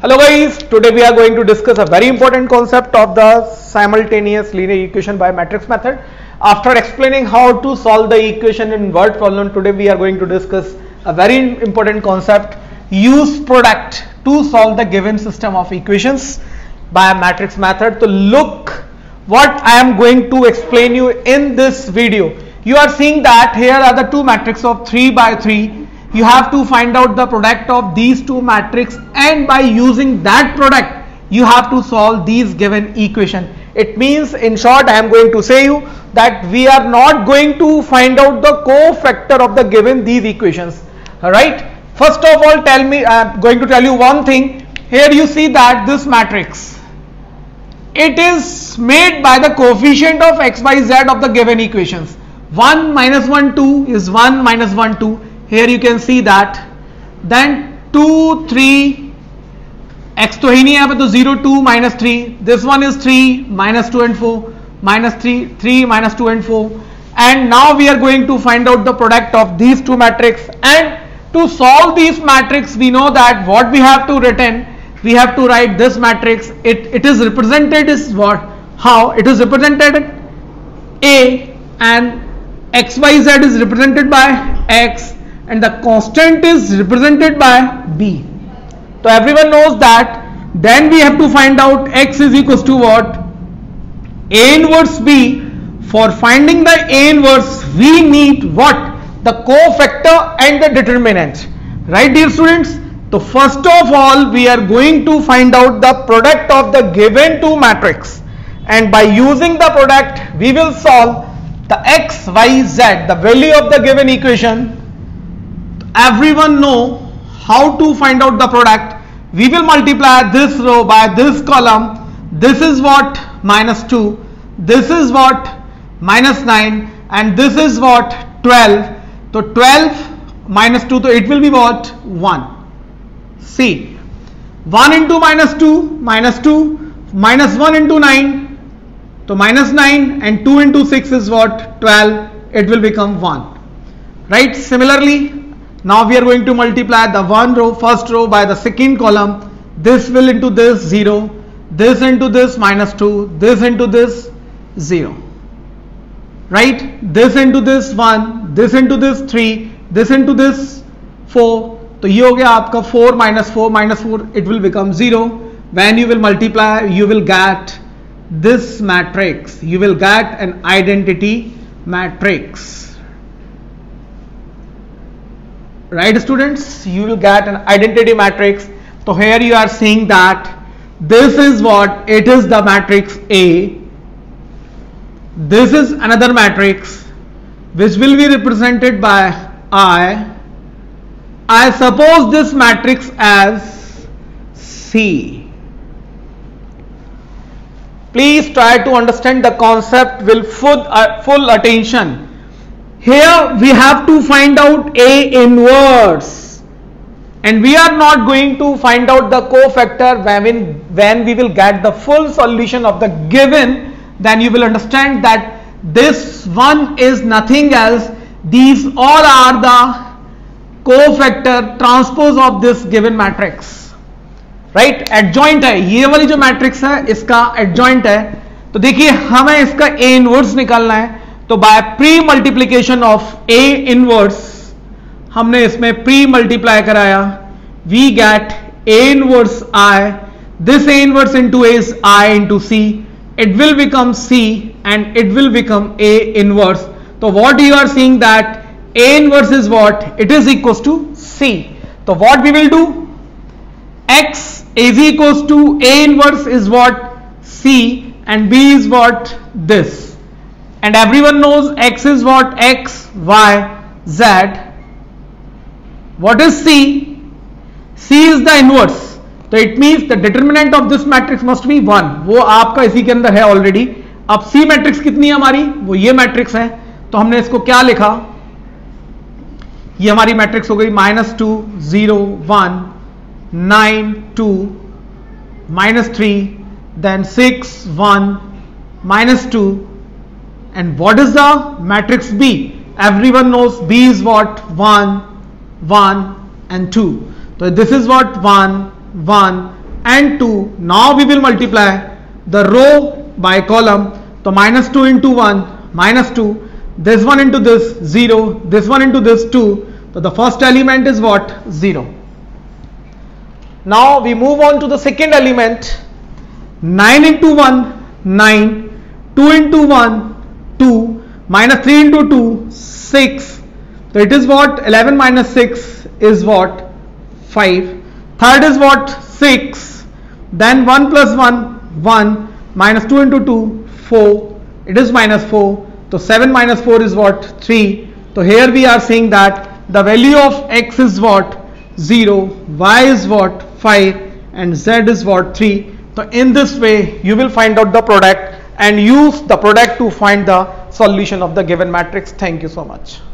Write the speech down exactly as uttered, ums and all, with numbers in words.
Hello guys, today we are going to discuss a very important concept of the simultaneous linear equation by matrix method. After explaining how to solve the equation in word problem, today we are going to discuss a very important concept, use product to solve the given system of equations by a matrix method. So look what I am going to explain you in this video. You are seeing that here are the two matrices of three by three. You have to find out the product of these two matrices, and by using that product you have to solve these given equation. It means, in short, I am going to say you that we are not going to find out the cofactor of the given these equations. Alright, first of all, tell me, I am going to tell you one thing. Here you see that this matrix, it is made by the coefficient of x, y, z of the given equations. one minus one, two is one minus one, two. Here you can see that. Then two, three, x तो ही नहीं है तो zero, two, minus three. This one is three, minus two and four, minus three, three, minus two and four. And now we are going to find out the product of these two matrices. And to solve these matrices, we know that what we have to written, we have to write this matrix. It it is represented is what? How? It is represented A, and x, y, z is represented by x, and the constant is represented by b. So everyone knows that. Then we have to find out x is equals to what? A inverse b. For finding the A inverse, we need what? The cofactor and the determinant. Right, dear students? So first of all, we are going to find out the product of the given two matrices, and by using the product we will solve the x, y, z, the value of the given equation. Everyone know how to find out the product. We will multiply this row by this column. This is what? Minus two. This is what? Minus nine. And this is what? twelve. So twelve minus two, so it will be what? one. See, one into minus two, minus two, minus one into nine, so minus nine, and two into six is what? twelve. It will become one. Right? Similarly, now we are going to multiply the one row, first row by the second column. This will into this zero, this into this minus two, this into this zero. Right? This into this one, this into this three, this into this four. So ये हो गया आपका four minus four minus four, it will become zero. When you will multiply, you will get this matrix. You will get an identity matrix. Right, students? You will get an identity matrix. So here you are seeing that this is what? It is the matrix A. This is another matrix which will be represented by I. I suppose this matrix as C. Please try to understand the concept with full, uh, full attention. Here we have to find out A inverse, and we are not going to find out the cofactor. When, when we will get the full solution of the given, then you will understand that this one is nothing else. These all are the cofactor transpose of this given matrix. Right? Adjoint है, ये वाली जो matrix है इसका adjoint है. तो देखिए हमें इसका A inverse निकालना है. तो by pre multiplication of A inverse हमने इसमें प्री मल्टीप्लाई कराया. We get A inverse I. This A inverse into A is I into C. It will become C and it will become A inverse. So what you are seeing that A inverse is what? It is equals to C. So what we will do? X is equals to A inverse is what? C, and B is what? This. And everyone knows x is what? X, y, z. What is C? C is the inverse. So it means the determinant of this matrix must be one. वो आपका इसी के अंदर है already. अब C matrix कितनी है हमारी? वो ये मैट्रिक्स है. तो हमने इसको क्या लिखा? ये हमारी मैट्रिक्स हो गई minus two, zero, one, nine, two, minus three, then six, one, minus two. And what is the matrix B? Everyone knows B is what? one, one and two. So this is what? one, one and two. Now we will multiply the row by column. So minus two into one, minus two, this one into this, zero, this one into this, two. So the first element is what? zero. Now we move on to the second element. nine into one, nine, two into one, two, minus three into two, six. So it is what? eleven minus six is what? five. Third is what? six. Then one plus one, one, minus two into two, four. It is minus four. So seven minus four is what? three. So here we are saying that the value of x is what? zero, y is what? five, and z is what? three. So in this way you will find out the product and use the product to find the solution of the given matrix. Thank you so much.